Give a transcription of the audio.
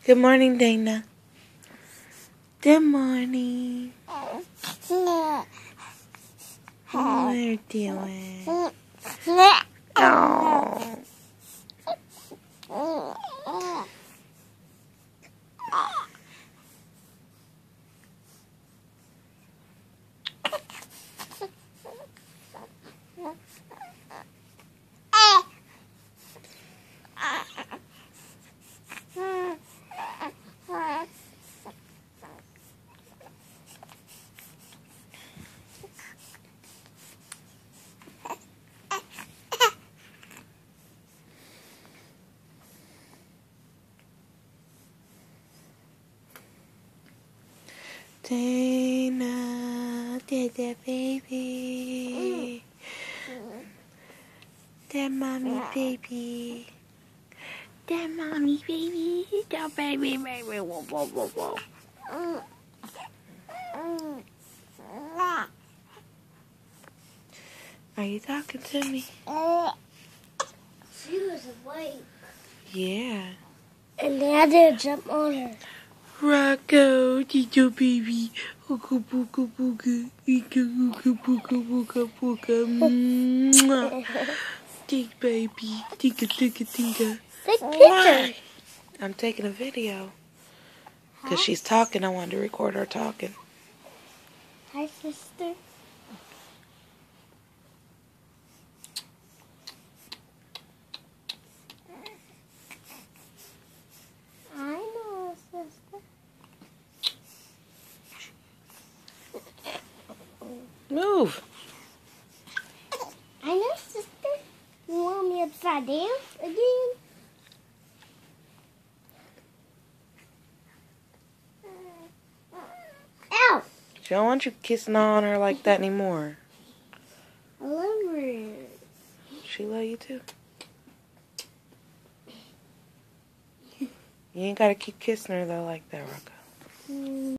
Good morning, Dana. Good morning. What are you doing? Oh. Dana, that baby. That mommy baby. That mommy baby. That baby baby. Whoa, whoa, whoa, whoa. Are you talking to me? She was awake. Yeah. And then I did jump on her. Rocco, Tito baby. Ooga booga booga. Ika ooga booga booga booga. Mwah. Dig baby. Tinka tinka tinka. Take pictures. I'm taking a video. Because she's talking. I wanted to record her talking. Hi, sister. I know, sister. Move. I know, sister. You want me upside down again? Ow! She don't want you kissing on her like that anymore. I love her. She love you too. You ain't gotta keep kissing her though like that, Rocco.